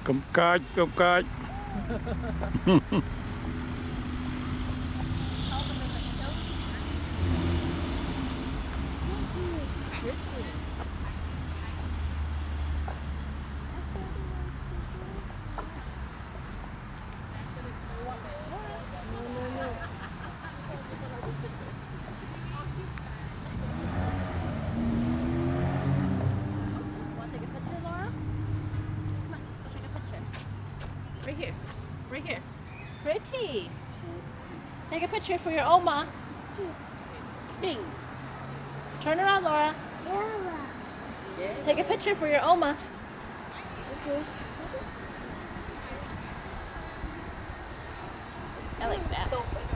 Cầm cạch, cầm cạch. Right here. Right here. Pretty. Take a picture for your Oma. Bing. Turn around, Laura. Take a picture for your Oma. Okay. I like that.